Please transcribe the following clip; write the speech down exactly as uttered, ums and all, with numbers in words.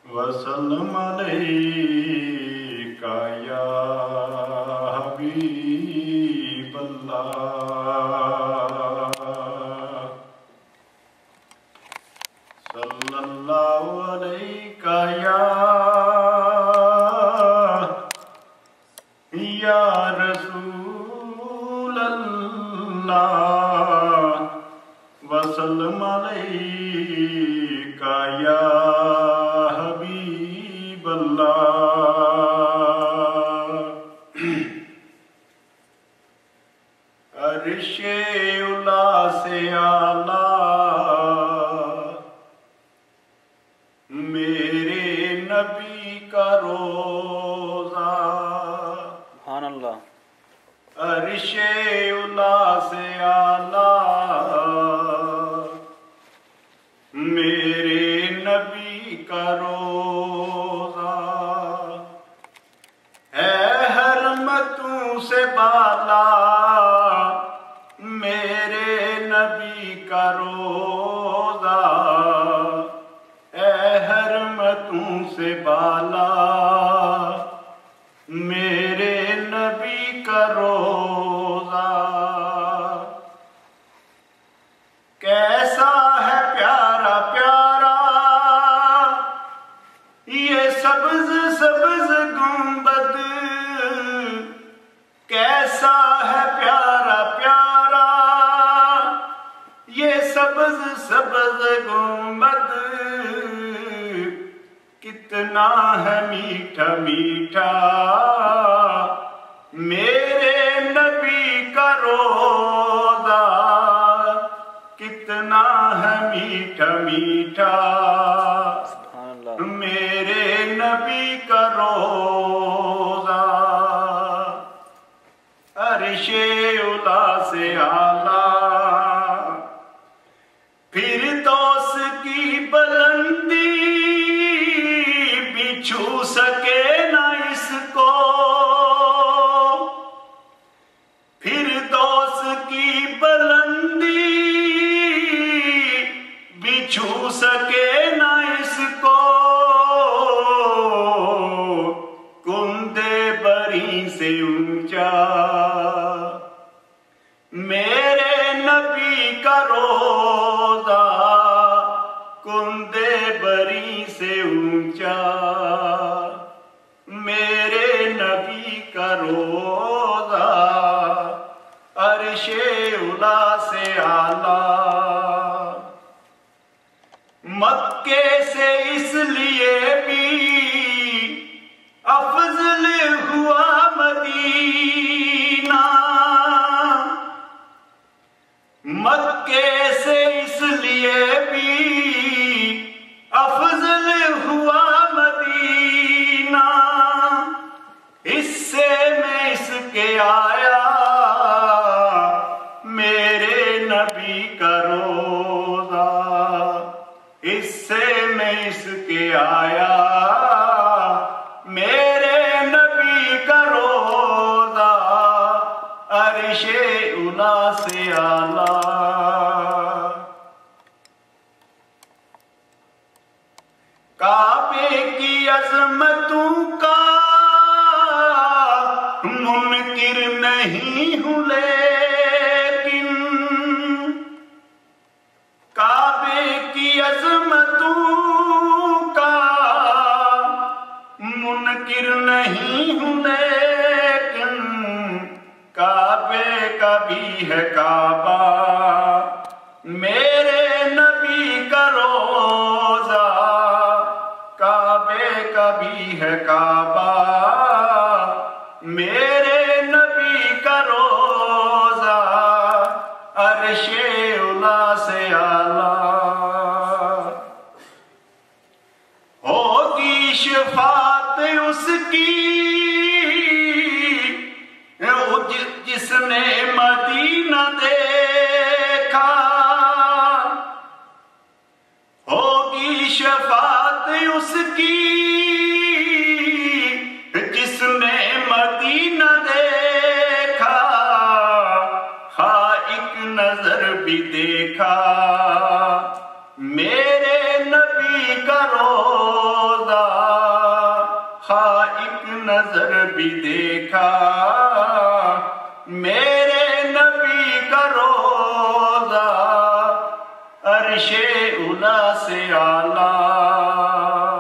वसल्लम अलैका या हबीबल्लाह सल्लल्लाहु अलैका या या रसूलल्लाह वसल्लम अलैका या अर्शे उला से आला मेरे नबी का रोजा। सुभान अल्लाह। अर्शे उला से आला मेरे नबी का रोजा है हरमतों से बाला मेरे नबी का रोजा है हरमतों से बाला मेरे नबी का रोजा। कैसा है प्यारा प्यारा ये सब्ज सब्ज गुंबद, कैसा है प्यारा प्यारा ये सब्ज सब्ज गुंबद, कितना है मीठा मीठा मेरे नबी का रोजा, कितना है मीठा मीठा मेरे नबी का रोजा। अर्शे उला से आला फिरदौस की बुलंदी भी छू सके ना इसको, फिरदौस की बुलंदी भी छू सके ना इसको, कुंदे बरी से ऊंचा मेरे नबी का रोजा, कुंदे बरी से ऊंचा मेरे नबी का रोजा। अर्शे उला से आला मक्के से इसलिए भी अफजल हुआ मदीना, मक्के से इसलिए भी अफजल हुआ मदीना, इससे मैं इसके आया मेरे नबी का रोजा, इससे मैं इसके आया मेरे नबी का रोजा। अर्शे उला से आला काबे की अजमतों का मुनकिर नहीं हूं लेकिन, काबे की अजमतों का मुनकिर नहीं हूं लेकिन, काबे का भी है काबा मेरे नबी का रोजा, काबे का भी है काबा मेरे नबी का रोजा। अर्शे उला से आला होगी शफात उसकी जिसने मदीना देखा, होगी शफात उसकी जिसने मदीना देखा, हाँ एक नजर भी देखा मेरे नबी का रोजा, एक नजर भी देखा मेरे नबी का रोजा अर्शे उला से आला।